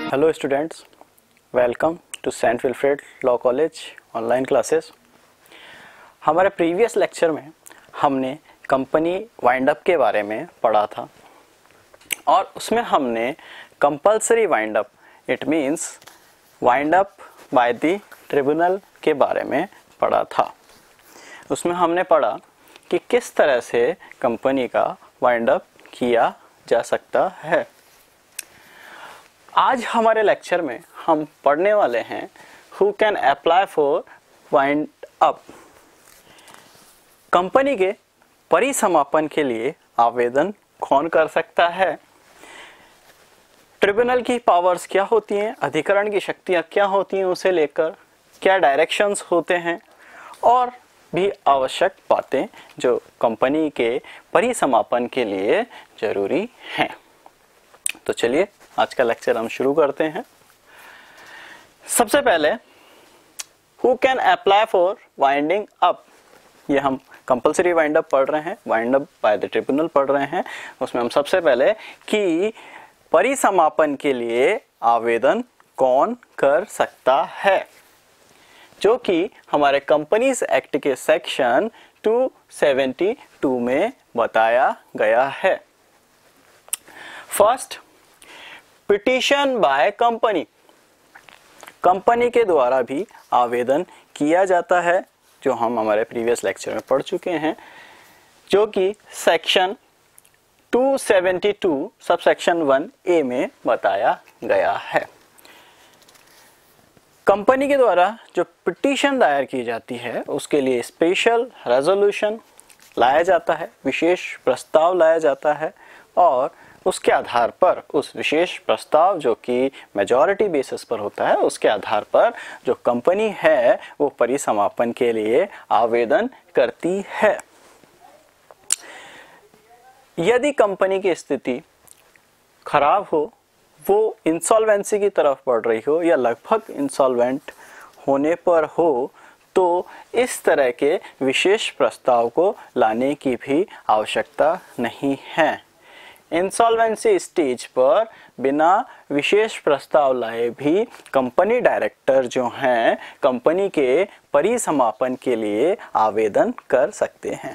Hello students, welcome to Saint Wilfred Law College online classes. हमारे previous lecture में हमने company wind up के बारे में पढ़ा था और उसमें हमने compulsory wind up, it means wind up by the tribunal के बारे में पढ़ा था। उसमें हमने पढ़ा कि किस तरह से कंपनी का वाइंड अप किया जा सकता है। आज हमारे लेक्चर में हम पढ़ने वाले हैं who can apply for wind up. Company के परिसमापन के लिए आवेदन कौन कर सकता है, ट्रिब्यूनल की पावर्स क्या होती हैं, अधिकरण की शक्तियां क्या होती हैं, उसे लेकर क्या डायरेक्शंस होते हैं और भी आवश्यक बातें जो कंपनी के परिसमापन के लिए जरूरी हैं। तो चलिए आज का लेक्चर हम शुरू करते हैं। सबसे पहले who can apply for winding up, ये हम कंपल्सरी वाइंड अप पढ़ रहे हैं, wind up by the tribunal पढ़ रहे हैं। उसमें हम सबसे पहले कि परिसमापन के लिए आवेदन कौन कर सकता है, जो कि हमारे कंपनीज एक्ट के सेक्शन 272 में बताया गया है। First, petition by company. Company के द्वारा भी आवेदन किया जाता है, जो हम हमारे प्रीवियस लेक्चर में पढ़ चुके हैं, जो कि सेक्शन 272 सबसेक्शन 1A में बताया गया है। कंपनी के द्वारा जो पिटीशन दायर की जाती है उसके लिए स्पेशल रेजोल्यूशन लाया जाता है, विशेष प्रस्ताव लाया जाता है और उसके आधार पर, उस विशेष प्रस्ताव जो कि मेजॉरिटी बेसिस पर होता है, उसके आधार पर जो कंपनी है वो परिसमापन के लिए आवेदन करती है। यदि कंपनी की स्थिति खराब हो, वो इंसॉल्वेंसी की तरफ बढ़ रही हो या लगभग इंसॉल्वेंट होने पर हो, तो इस तरह के विशेष प्रस्ताव को लाने की भी आवश्यकता नहीं है। इंसॉल्वेंसी स्टेज पर बिना विशेष प्रस्ताव लाए भी कंपनी डायरेक्टर जो हैं कंपनी के परिसमापन के लिए आवेदन कर सकते हैं।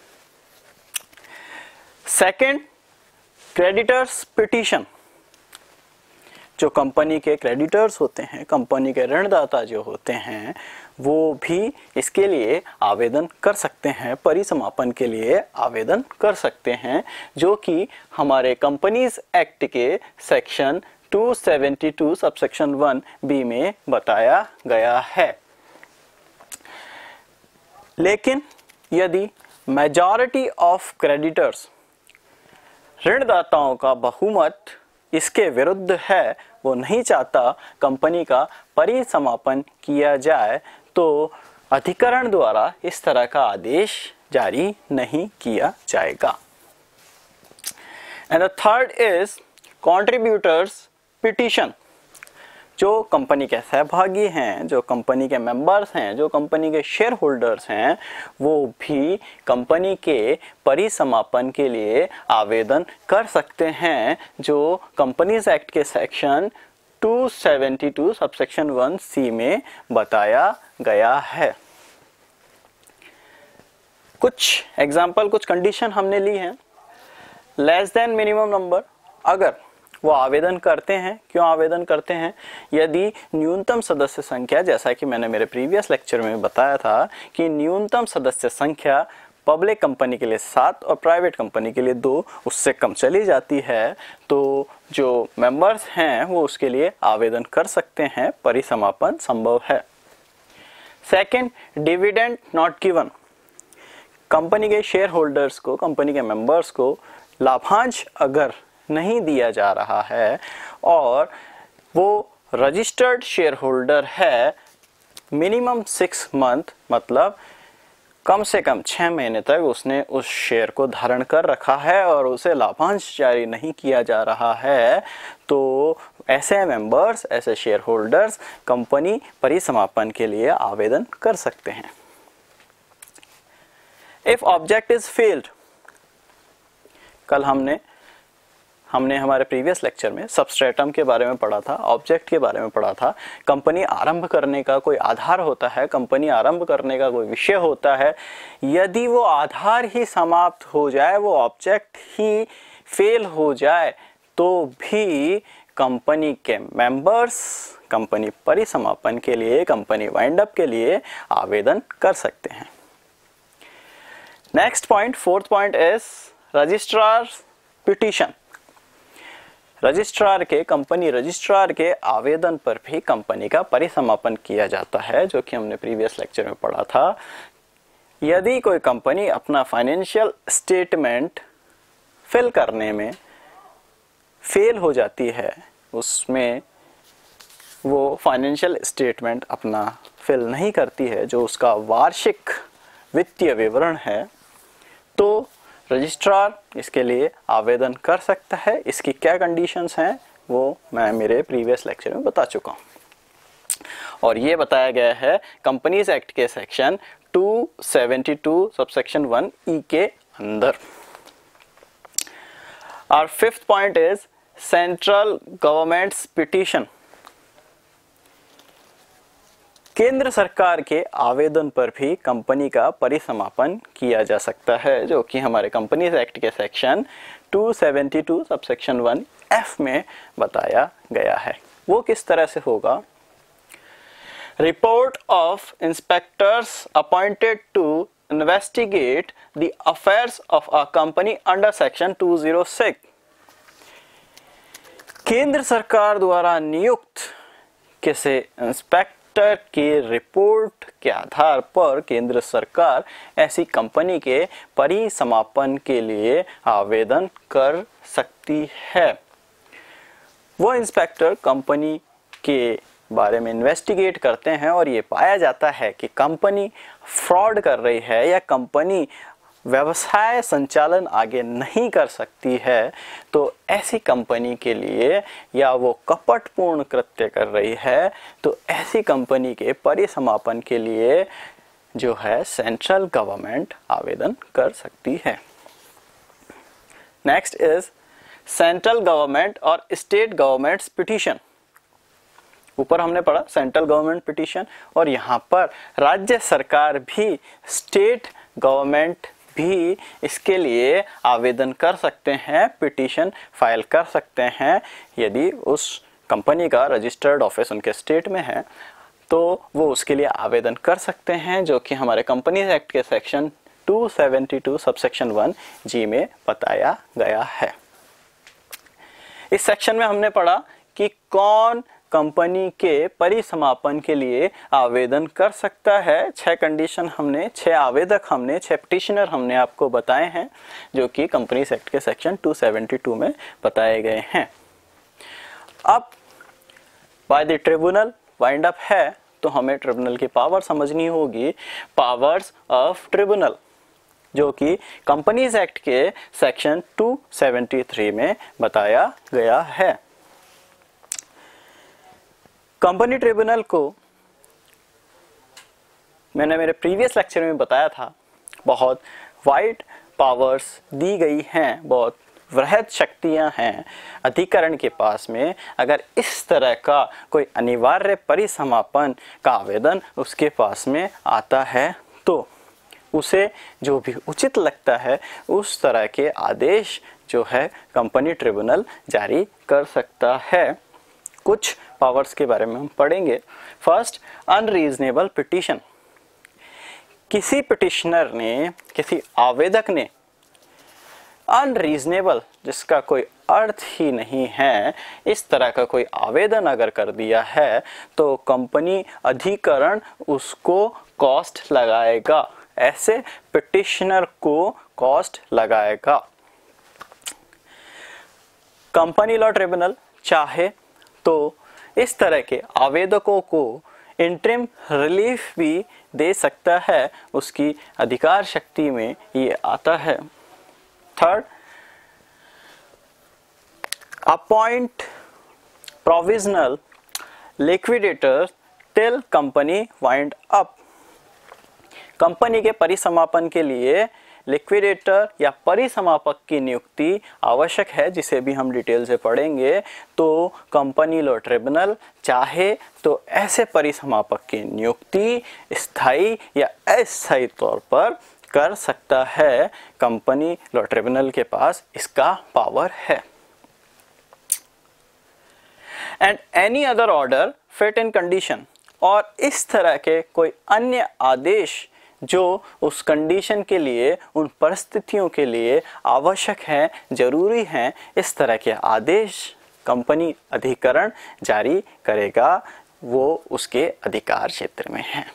Second, creditors petition. जो कंपनी के क्रेडिटर्स होते हैं, कंपनी के ऋणदाता जो होते हैं, वो भी इसके लिए आवेदन कर सकते हैं, परिसमापन के लिए आवेदन कर सकते हैं, जो कि हमारे कंपनीज एक्ट के सेक्शन 272 सबसेक्शन 1B में बताया गया है। लेकिन यदि मेजॉरिटी ऑफ क्रेडिटर्स, ऋणदाताओं का बहुमत इसके विरुद्ध है, वो नहीं चाहता कंपनी का परिसमापन किया जाए, तो अधिकरण द्वारा इस तरह का आदेश जारी नहीं किया जाएगा। And the third is contributors petition. जो कंपनी के सहभागी हैं, जो कंपनी के मेंबर्स हैं, जो कंपनी के शेयर होल्डर्स हैं, वो भी कंपनी के परिसमापन के लिए आवेदन कर सकते हैं, जो कंपनीज एक्ट के सेक्शन 272 सबसेक्शन 1C में बताया गया है। कुछ एग्जाम्पल, कुछ कंडीशन हमने ली हैं। लेस देन मिनिमम नंबर, अगर वो आवेदन करते हैं, क्यों आवेदन करते हैं, यदि न्यूनतम सदस्य संख्या, जैसा कि मैंने मेरे प्रीवियस लेक्चर में बताया था कि न्यूनतम सदस्य संख्या पब्लिक कंपनी के लिए 7 और प्राइवेट कंपनी के लिए 2, उससे कम चली जाती है, तो जो मेंबर्स हैं वो उसके लिए आवेदन कर सकते हैं, परिसमापन संभव है। Second, dividend not given. Company के शेयर होल्डर्स को, कंपनी के मेंबर्स को लाभांश अगर नहीं दिया जा रहा है और वो रजिस्टर्ड शेयर होल्डर है, मिनिमम 6 मंथ, मतलब कम से कम 6 महीने तक उसने उस शेयर को धारण कर रखा है और उसे लाभांश जारी नहीं किया जा रहा है, तो ऐसे मेंबर्स, ऐसे शेयर होल्डर्स कंपनी परिसमापन के लिए आवेदन कर सकते हैं। इफ ऑब्जेक्ट इज फेल्ड, कल हमने हमने हमारे प्रीवियस लेक्चर में सबस्ट्रेटम के बारे में पढ़ा था, ऑब्जेक्ट के बारे में पढ़ा था। कंपनी आरंभ करने का कोई आधार होता है, कंपनी आरंभ करने का कोई विषय होता है। यदि वो आधार ही समाप्त हो जाए, वो ऑब्जेक्ट ही फेल हो जाए, तो भी कंपनी के मेंबर्स कंपनी परिसमापन के लिए, कंपनी वाइंड अप के लिए आवेदन कर सकते हैं। Next point, fourth point is registrar petition. Registrar के, कंपनी रजिस्ट्रार के आवेदन पर भी कंपनी का परिसमापन किया जाता है, जो कि हमने प्रीवियस लेक्चर में पढ़ा था। यदि कोई कंपनी अपना फाइनेंशियल स्टेटमेंट फिल करने में फेल हो जाती है, उसमें वो फाइनेंशियल स्टेटमेंट अपना फिल नहीं करती है, जो उसका वार्षिक वित्तीय विवरण है, तो रजिस्ट्रार इसके लिए आवेदन कर सकता है। इसकी क्या कंडीशंस हैं वो मैं मेरे प्रीवियस लेक्चर में बता चुका हूँ, और ये बताया गया है कंपनीज एक्ट के सेक्शन 272 सबसेक्शन 1E के अंदर। और fifth point is central government's petition. केंद्र सरकार के आवेदन पर भी कंपनी का परिसमापन किया जा सकता है, जो कि हमारे कंपनीज एक्ट के सेक्शन 272 सबसेक्शन 1F में बताया गया है। वो किस तरह से होगा? Report of inspectors appointed to investigate the affairs of a company under section 206। केंद्र सरकार द्वारा नियुक्त किसी इंस्पेक्टर की रिपोर्ट के आधार पर केंद्र सरकार ऐसी कंपनी के परिसमापन के लिए आवेदन कर सकती है। वो इंस्पेक्टर कंपनी के बारे में इन्वेस्टिगेट करते हैं और ये पाया जाता है कि कंपनी फ्रॉड कर रही है या कंपनी व्यवसाय संचालन आगे नहीं कर सकती है, तो ऐसी कंपनी के लिए, या वो कपटपूर्ण कृत्य कर रही है, तो ऐसी कंपनी के परिसमापन के लिए जो है सेंट्रल गवर्नमेंट आवेदन कर सकती है। नेक्स्ट इज सेंट्रल गवर्नमेंट और स्टेट गवर्नमेंट्स पिटीशन। ऊपर हमने पढ़ा सेंट्रल गवर्नमेंट पिटीशन, और यहाँ पर राज्य सरकार भी, स्टेट गवर्नमेंट भी इसके लिए आवेदन कर सकते हैं, पिटीशन फाइल कर सकते हैं। यदि उस कंपनी का रजिस्टर्ड ऑफिस उनके स्टेट में है, तो वो उसके लिए आवेदन कर सकते हैं, जो कि हमारे कंपनीज एक्ट के सेक्शन 272 सबसेक्शन 1G में बताया गया है। इस सेक्शन में हमने पढ़ा कि कौन कंपनी के परिसमापन के लिए आवेदन कर सकता है। 6 कंडीशन हमने, 6 आवेदक हमने, 6 पिटिशनर हमने आपको बताए हैं, जो कि कंपनीज एक्ट के सेक्शन 272 में बताए गए हैं। अब by the tribunal wind up है, तो हमें ट्रिब्यूनल की पावर समझनी होगी। पावर्स ऑफ ट्रिब्यूनल, जो कि कंपनीज एक्ट के सेक्शन 273 में बताया गया है। कंपनी ट्रिब्यूनल को मैंने मेरे प्रीवियस लेक्चर में बताया था, बहुत वाइड पावर्स दी गई हैं, बहुत वृहद शक्तियां हैं अधिकरण के पास में। अगर इस तरह का कोई अनिवार्य परिसमापन का आवेदन उसके पास में आता है, तो उसे जो भी उचित लगता है उस तरह के आदेश जो है कंपनी ट्रिब्यूनल जारी कर सकता है। कुछ पावर्स के बारे में हम पढ़ेंगे। First, unreasonable petition. किसी पिटिशनर ने, किसी आवेदक ने अनरीजनेबल, जिसका कोई अर्थ ही नहीं है, इस तरह का कोई आवेदन अगर कर दिया है, तो कंपनी अधिकरण उसको कॉस्ट लगाएगा, ऐसे पिटिशनर को कॉस्ट लगाएगा। कंपनी लॉ ट्रिब्यूनल चाहे तो इस तरह के आवेदकों को इंटरिम रिलीफ भी दे सकता है, उसकी अधिकार शक्ति में ये आता है। Third, appoint provisional liquidator till company wind up. Company के परिसमापन के लिए लिक्विडेटर या परिसमापक की नियुक्ति आवश्यक है, जिसे भी हम डिटेल से पढ़ेंगे, तो कंपनी लॉ ट्रिब्यूनल चाहे तो ऐसे परिसमापक की नियुक्ति स्थायी या अस्थायी तौर पर कर सकता है। कंपनी लॉ ट्रिब्यूनल के पास इसका पावर है। And any other order fit in condition, और इस तरह के कोई अन्य आदेश जो उस कंडीशन के लिए, उन परिस्थितियों के लिए आवश्यक हैं, जरूरी हैं, इस तरह के आदेश कंपनी अधिकरण जारी करेगा, वो उसके अधिकार क्षेत्र में है,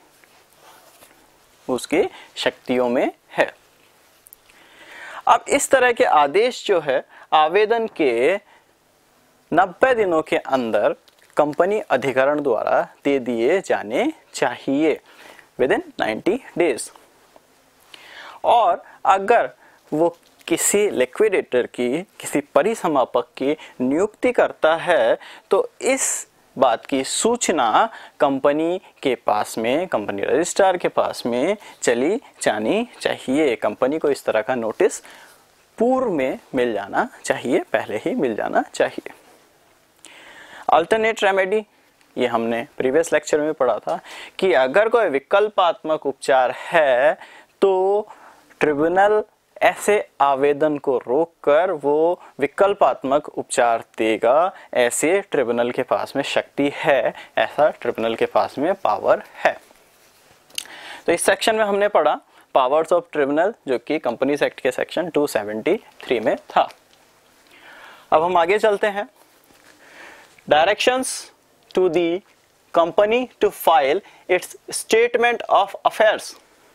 उसकी शक्तियों में है। अब इस तरह के आदेश जो है आवेदन के 90 दिनों के अंदर कंपनी अधिकरण द्वारा दे दिए जाने चाहिए, विद इन 90 डेज। और अगर वो किसी लिक्विडेटर की, किसी परिसमापक की नियुक्ति करता है तो इस बात की सूचना कंपनी के पास में, कंपनी रजिस्ट्रार के पास में चली जानी चाहिए। कंपनी को इस तरह का नोटिस पूर्व में मिल जाना चाहिए, पहले ही मिल जाना चाहिए। अल्टरनेट रेमेडी, ये हमने प्रीवियस लेक्चर में पढ़ा था कि अगर कोई विकल्पात्मक उपचार है तो ट्रिब्यूनल ऐसे आवेदन को रोककर वो विकल्पात्मक उपचार देगा। ऐसे ट्रिब्यूनल के पास में शक्ति है, ऐसा ट्रिब्यूनल के पास में पावर है। तो इस सेक्शन में हमने पढ़ा पावर्स ऑफ ट्रिब्यूनल, जो कि कंपनीज एक्ट के सेक्शन 273 में था। अब हम आगे चलते हैं। Directions to the company to file its statement of affairs.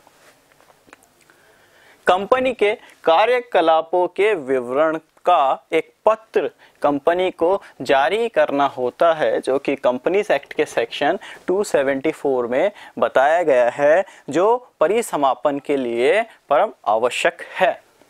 Company के कार्यकलापों के विवरण का एक पत्र कंपनी को जारी करना होता है, जो कि कंपनीज एक्ट के सेक्शन 274 में बताया गया है, जो परिसमापन के लिए परम आवश्यक है।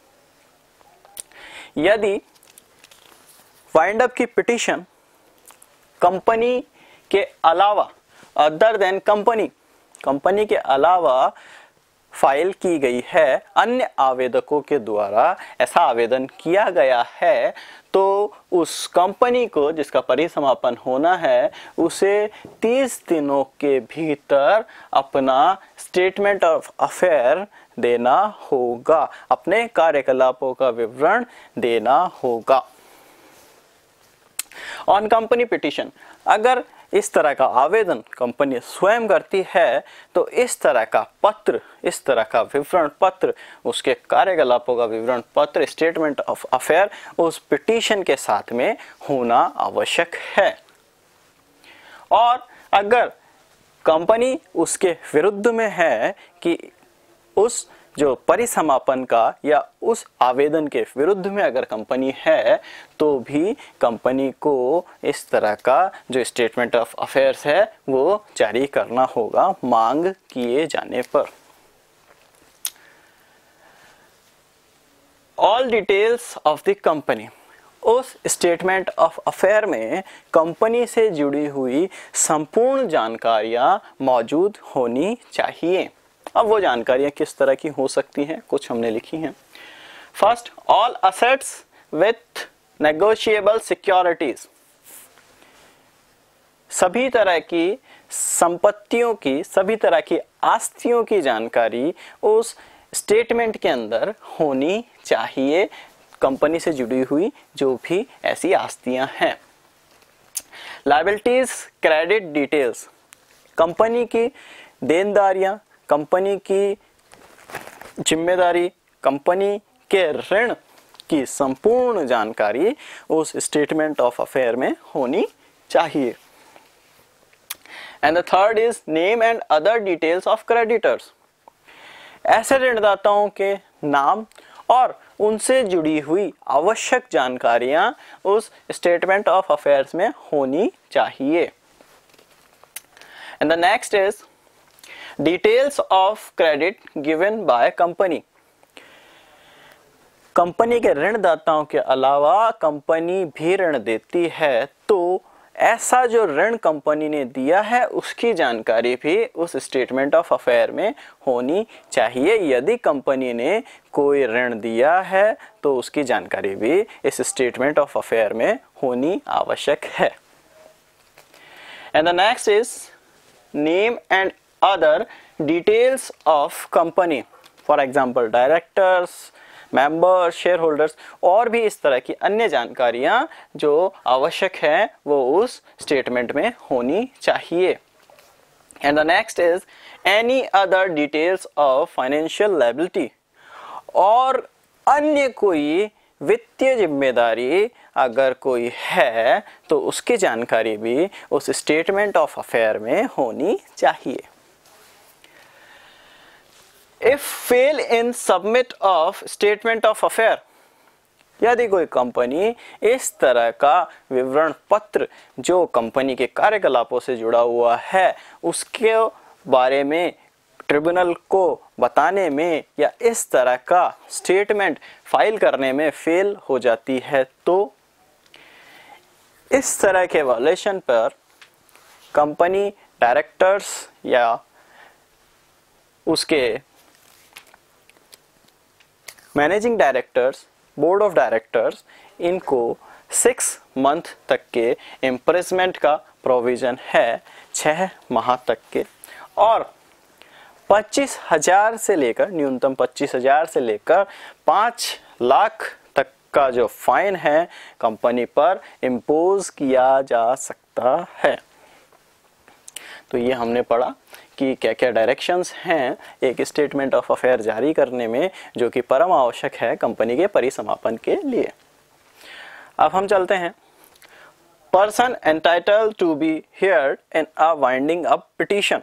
यदि वाइंड अप की पिटीशन कंपनी के अलावा, अदर देन कंपनी के अलावा फाइल की गई है, अन्य आवेदकों के द्वारा ऐसा आवेदन किया गया है, तो उस कंपनी को जिसका परिसमापन होना है उसे 30 दिनों के भीतर अपना स्टेटमेंट ऑफ अफेयर देना होगा, अपने कार्यकलापों का विवरण देना होगा। ऑन कंपनी पिटीशन, अगर इस तरह का आवेदन कंपनी स्वयं करती है तो इस तरह का पत्र, इस तरह का विवरण पत्र, उसके कार्यकलापों का विवरण पत्र, स्टेटमेंट ऑफ अफेयर उस पिटीशन के साथ में होना आवश्यक है। और अगर कंपनी उसके विरुद्ध में है कि उस जो परिसमापन का या उस आवेदन के विरुद्ध में अगर कंपनी है, तो भी कंपनी को इस तरह का जो स्टेटमेंट ऑफ अफेयर्स है वो जारी करना होगा मांग किए जाने पर। All details of the company, उस स्टेटमेंट ऑफ अफेयर में कंपनी से जुड़ी हुई संपूर्ण जानकारियां मौजूद होनी चाहिए। अब वो जानकारियां किस तरह की हो सकती हैं, कुछ हमने लिखी हैं। First, all assets with negotiable securities, सभी तरह की संपत्तियों की, सभी तरह की आस्तियों की जानकारी उस स्टेटमेंट के अंदर होनी चाहिए, कंपनी से जुड़ी हुई जो भी ऐसी आस्तियां हैं। लायबिलिटीज क्रेडिट डिटेल्स, कंपनी की देनदारियां, कंपनी की जिम्मेदारी, कंपनी के ऋण की संपूर्ण जानकारी उस स्टेटमेंट ऑफ अफेयर में होनी चाहिए। And the third is name and other details of creditors, ऐसे ऋणदाताओं के नाम और उनसे जुड़ी हुई आवश्यक जानकारियां उस स्टेटमेंट ऑफ अफेयर्स में होनी चाहिए। And the next is details of credit given by company, company के ऋणदाताओं के अलावा कंपनी भी ऋण देती है, तो ऐसा जो ऋण कंपनी ने दिया है उसकी जानकारी भी उस स्टेटमेंट ऑफ अफेयर में होनी चाहिए। यदि कंपनी ने कोई ऋण दिया है तो उसकी जानकारी भी इस स्टेटमेंट ऑफ अफेयर में होनी आवश्यक है। And the next is name and other details of company, for example directors, members, share holders और भी इस तरह की अन्य जानकारियां जो आवश्यक है वो उस स्टेटमेंट में होनी चाहिए। And the next is any other details of financial liability, और अन्य कोई वित्तीय जिम्मेदारी अगर कोई है तो उसकी जानकारी भी उस स्टेटमेंट ऑफ अफेयर में होनी चाहिए। If fail in submit of statement of affair, यदि कोई कंपनी इस तरह का विवरण पत्र जो कंपनी के कार्यकलापों से जुड़ा हुआ है उसके बारे में ट्रिब्यूनल को बताने में या इस तरह का स्टेटमेंट फाइल करने में फेल हो जाती है तो इस तरह के वायलेशन पर कंपनी डायरेक्टर्स या उसके managing directors, board of directors, इनको 6 मंथ तक के इम्प्रिजमेंट का प्रोविजन है, 6 माह तक के, और 25,000 से लेकर न्यूनतम 25,000 से लेकर 5 लाख तक का जो फाइन है कंपनी पर इम्पोज किया जा सकता है। तो ये हमने पढ़ा कि क्या क्या डायरेक्शंस हैं एक स्टेटमेंट ऑफ अफेयर जारी करने में जो कि परम आवश्यक है कंपनी के परिसमापन के लिए। अब हम चलते हैं person entitled to be heard in a winding up petition.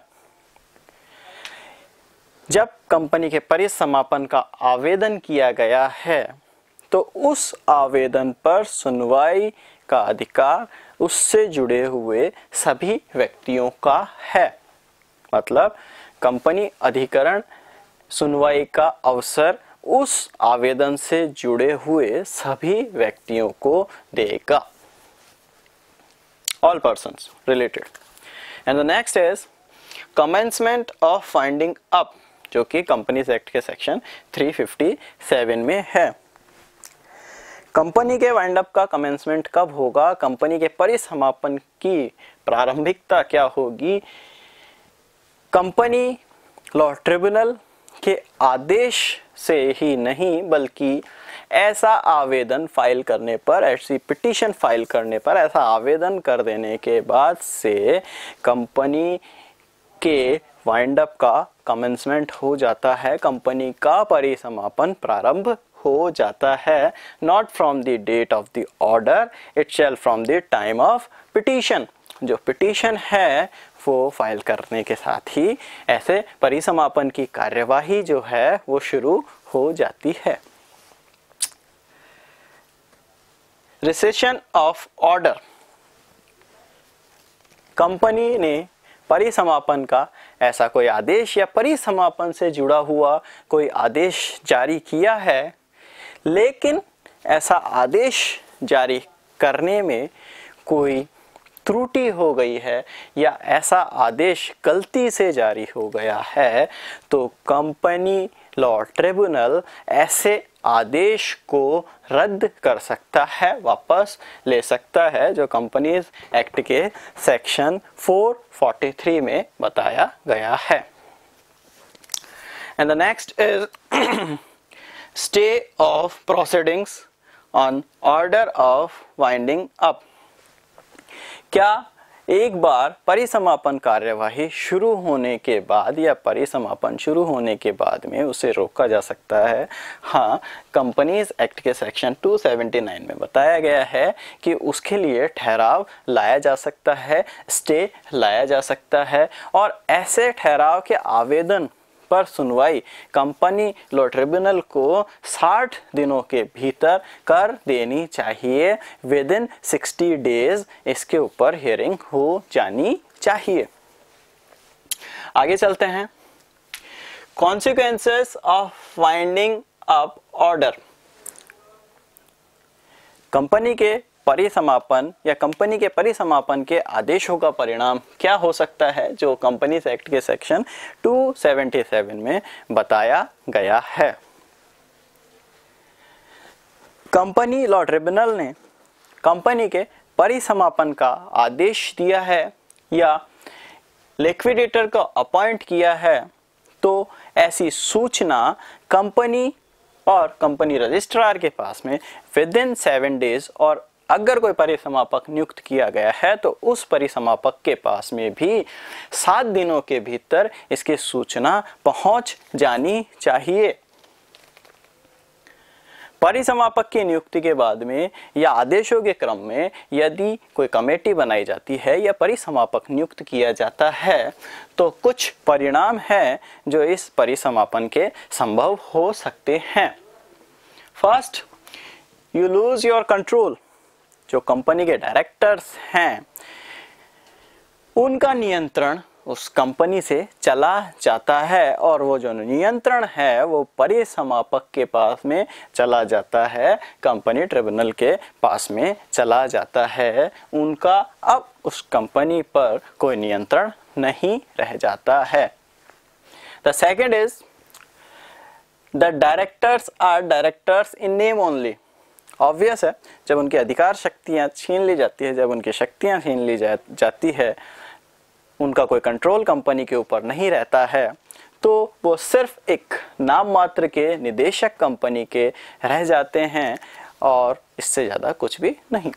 जब कंपनी के परिसमापन का आवेदन किया गया है तो उस आवेदन पर सुनवाई का अधिकार उससे जुड़े हुए सभी व्यक्तियों का है। मतलब कंपनी अधिकरण सुनवाई का अवसर उस आवेदन से जुड़े हुए सभी व्यक्तियों को देगा। All persons related. And the next is commencement of winding up, जो कि कंपनीज एक्ट के सेक्शन 357 में है। कंपनी के वाइंड अप का कमेंसमेंट कब होगा, कंपनी के परिसमापन की प्रारंभिकता क्या होगी, कंपनी लॉ ट्रिब्यूनल के आदेश से ही नहीं बल्कि ऐसा आवेदन फाइल करने पर, ऐसी पिटीशन फाइल करने पर, ऐसा आवेदन कर देने के बाद से कंपनी के वाइंड अप का कमेंसमेंट हो जाता है, कंपनी का परिसमापन प्रारंभ हो जाता है। Not from the date of the order itself, from the time of petition. जो पिटीशन है वो फाइल करने के साथ ही ऐसे परिसमापन की कार्यवाही जो है वो शुरू हो जाती है। रिसेशन ऑफ ऑर्डर, कंपनी ने परिसमापन का ऐसा कोई आदेश या परिसमापन से जुड़ा हुआ कोई आदेश जारी किया है, लेकिन ऐसा आदेश जारी करने में कोई त्रुटि हो गई है या ऐसा आदेश गलती से जारी हो गया है, तो कंपनी लॉ ट्रिब्यूनल ऐसे आदेश को रद्द कर सकता है, वापस ले सकता है, जो कंपनीज एक्ट के सेक्शन 443 में बताया गया है। And the next is stay of proceedings on order of winding up. क्या एक बार परिसमापन कार्यवाही शुरू होने के बाद या परिसमापन शुरू होने के बाद में उसे रोका जा सकता है? हाँ, कंपनीज एक्ट के सेक्शन 279 में बताया गया है कि उसके लिए ठहराव लाया जा सकता है, स्टे लाया जा सकता है, और ऐसे ठहराव के आवेदन पर सुनवाई कंपनी लॉ ट्रिब्यूनल को 60 दिनों के भीतर कर देनी चाहिए। विद इन 60 डेज इसके ऊपर हियरिंग हो जानी चाहिए। आगे चलते हैं। Consequences of winding up order. Company के परिसमापन या कंपनी के परिसमापन के आदेशों का परिणाम क्या हो सकता है, जो कंपनीज एक्ट के सेक्शन 277 में बताया गया है। कंपनी लॉ ट्रिब्यूनल ने कंपनी के परिसमापन का आदेश दिया है या लिक्विडेटर को अपॉइंट किया है, तो ऐसी सूचना कंपनी और कंपनी रजिस्ट्रार के पास में विद इन 7 डेज, और अगर कोई परिसमापक नियुक्त किया गया है तो उस परिसमापक के पास में भी 7 दिनों के भीतर इसकी सूचना पहुंच जानी चाहिए। परिसमापक की नियुक्ति के बाद में या आदेशों के क्रम में यदि कोई कमेटी बनाई जाती है या परिसमापक नियुक्त किया जाता है तो कुछ परिणाम हैं जो इस परिसमापन के संभव हो सकते हैं। First, you lose your control. जो कंपनी के डायरेक्टर्स हैं उनका नियंत्रण उस कंपनी से चला जाता है, और वो जो नियंत्रण है वो परिसमापक के पास में चला जाता है, कंपनी ट्रिब्यूनल के पास में चला जाता है। उनका अब उस कंपनी पर कोई नियंत्रण नहीं रह जाता है। The second is the directors are directors in name only. Obvious है, जब उनकी अधिकार शक्तियां छीन ली जाती है, जब उनकी शक्तियां छीन ली जाती है, उनका कोई कंट्रोल कंपनी के ऊपर नहीं रहता है, तो वो सिर्फ एक नाम मात्र के निदेशक कंपनी के रह जाते हैं और इससे ज़्यादा कुछ भी नहीं।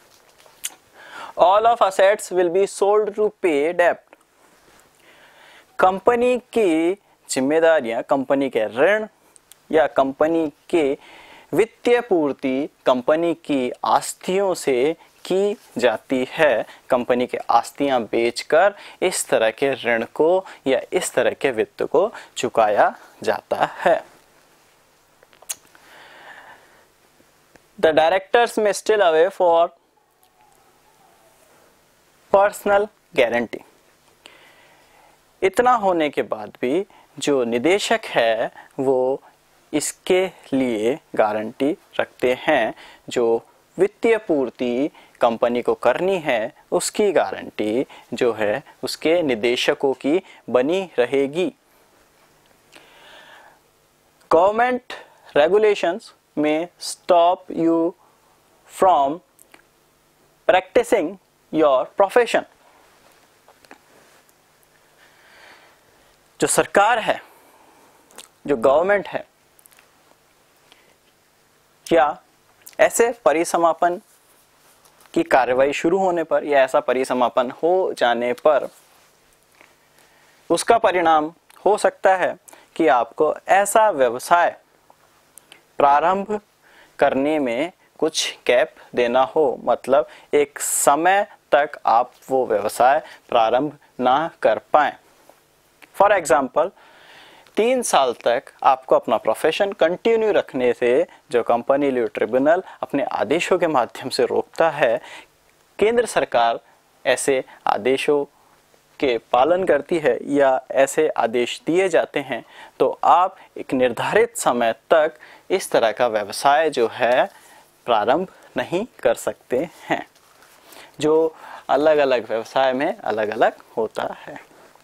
All of assets will be sold to pay डेब्ट। कंपनी की जिम्मेदारियां, कंपनी के ऋण या कंपनी के वित्तीय पूर्ति कंपनी की आस्तियों से की जाती है। कंपनी के आस्तियां बेचकर इस तरह के ऋण को या इस तरह के वित्त को चुकाया जाता है। The directors may still away for personal guarantee. इतना होने के बाद भी जो निदेशक है वो इसके लिए गारंटी रखते हैं, जो वित्तीय पूर्ति कंपनी को करनी है उसकी गारंटी जो है उसके निदेशकों की बनी रहेगी। Government regulations may stop you from practising your profession. जो सरकार है, जो गवर्नमेंट है, या ऐसे परिसमापन की कार्रवाई शुरू होने पर या ऐसा परिसमापन हो जाने पर उसका परिणाम हो सकता है कि आपको ऐसा व्यवसाय प्रारंभ करने में कुछ कैप देना हो, मतलब एक समय तक आप वो व्यवसाय प्रारंभ ना कर पाएं। फॉर एग्जाम्पल 3 साल तक आपको अपना प्रोफेशन कंटिन्यू रखने से जो कंपनी लॉ ट्रिब्यूनल अपने आदेशों के माध्यम से रोकता है, केंद्र सरकार ऐसे आदेशों के पालन करती है या ऐसे आदेश दिए जाते हैं, तो आप एक निर्धारित समय तक इस तरह का व्यवसाय जो है प्रारंभ नहीं कर सकते हैं, जो अलग अलग व्यवसाय में अलग अलग होता है।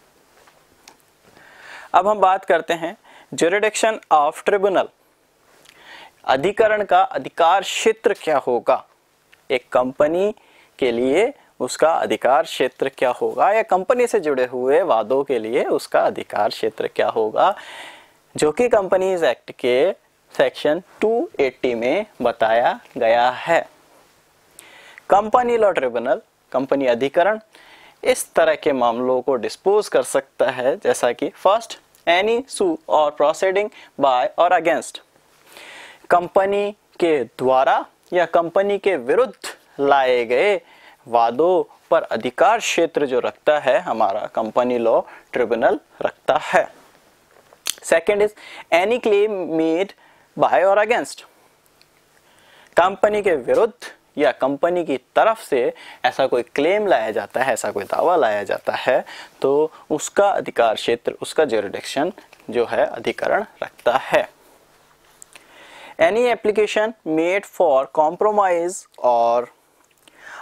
अब हम बात करते हैं ज्यूरिडिक्शन ऑफ ट्रिब्यूनल। अधिकरण का अधिकार क्षेत्र क्या होगा? एक कंपनी के लिए उसका अधिकार क्षेत्र क्या होगा, या कंपनी से जुड़े हुए वादों के लिए उसका अधिकार क्षेत्र क्या होगा, जो कि कंपनीज एक्ट के सेक्शन 280 में बताया गया है। कंपनी लॉ ट्रिब्यूनल, कंपनी अधिकरण इस तरह के मामलों को डिस्पोज कर सकता है, जैसा कि first, any sue or proceeding by or against. Company के द्वारा या कंपनी के विरुद्ध लाए गए वादों पर अधिकार क्षेत्र जो रखता है हमारा कंपनी लॉ ट्रिब्यूनल रखता है। Second is any claim made by or against. Company के विरुद्ध या कंपनी की तरफ से ऐसा कोई क्लेम लाया जाता है, ऐसा कोई दावा लाया जाता है, तो उसका अधिकार क्षेत्र, उसका ज्यूरिडिक्शन जो है अधिकरण रखता है। Any application made for compromise or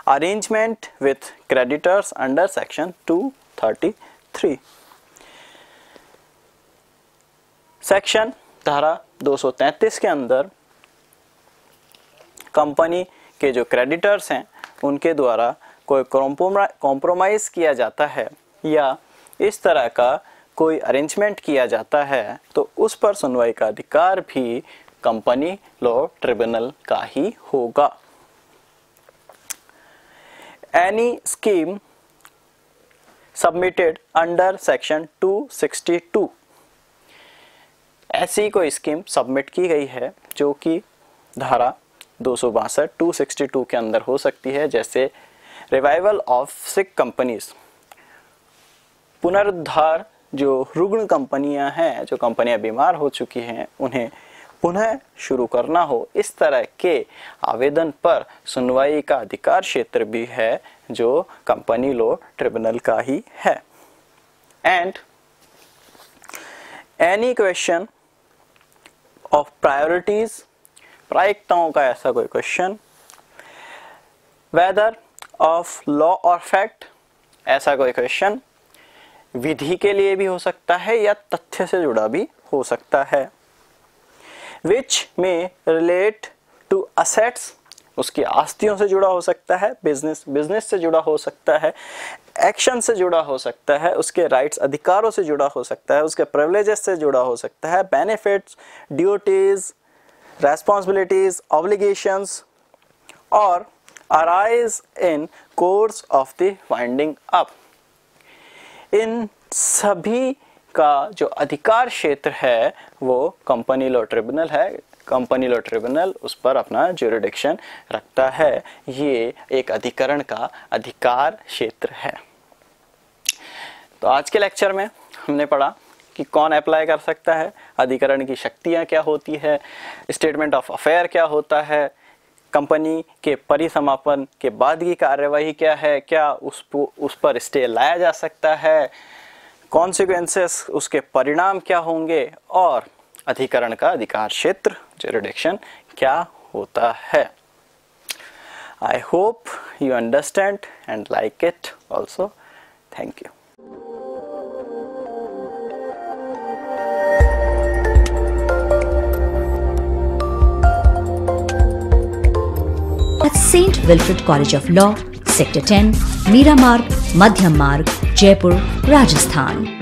arrangement with creditors under section 233। Section धारा 233 के अंदर कंपनी के जो क्रेडिटर्स हैं उनके द्वारा कोई कॉम्प्रोमाइज़ किया जाता है या इस तरह का कोई अरेंजमेंट किया जाता है तो उस पर सुनवाई का अधिकार भी कंपनी लॉ ट्रिब्यूनल का ही होगा। Any scheme submitted under section 262, ऐसी कोई स्कीम सबमिट की गई है जो कि धारा 262 262 के अंदर हो सकती है, जैसे रिवाइवल ऑफ सिक कंपनीज, पुनरुद्धार, जो रुग्ण कंपनियां हैं, जो कंपनियां बीमार हो चुकी हैं उन्हें पुनः शुरू करना हो, इस तरह के आवेदन पर सुनवाई का अधिकार क्षेत्र भी है जो कंपनी लॉ ट्रिब्यूनल का ही है। And any question of priorities, प्रायिकताओं का ऐसा कोई question, whether of law or fact, ऐसा कोई क्वेश्चन विधि के लिए भी हो सकता है या तथ्य से जुड़ा भी हो सकता है, विच में रिलेट टू असेट्स, उसकी आस्तियों से जुड़ा हो सकता है, बिजनेस से जुड़ा हो सकता है, एक्शन से जुड़ा हो सकता है, उसके राइट्स अधिकारों से जुड़ा हो सकता है, उसके प्रिविलेजेस से जुड़ा हो सकता है, benefits, duties, responsibilities, obligations or arise in course of the winding up. इन सभी का जो अधिकार क्षेत्र है वो कंपनी लॉ ट्रिब्यूनल है। कंपनी लॉ ट्रिब्यूनल उस पर अपना ज्यूरिडिक्शन रखता है। ये एक अधिकरण का अधिकार क्षेत्र है। तो आज के लेक्चर में हमने पढ़ा कि कौन अप्लाई कर सकता है, अधिकरण की शक्तियाँ क्या होती है, स्टेटमेंट ऑफ अफेयर क्या होता है, कंपनी के परिसमापन के बाद की कार्यवाही क्या है, क्या उस पर स्टे लाया जा सकता है, कॉन्सिक्वेंसेस, उसके परिणाम क्या होंगे और अधिकरण का अधिकार क्षेत्र ज्यूरिडिक्शन क्या होता है। I hope you understand and like it also. Thank you. At St. Wilfrid College of Law, Sector 10, Meera Marg, Madhyam Marg, Jaipur, Rajasthan.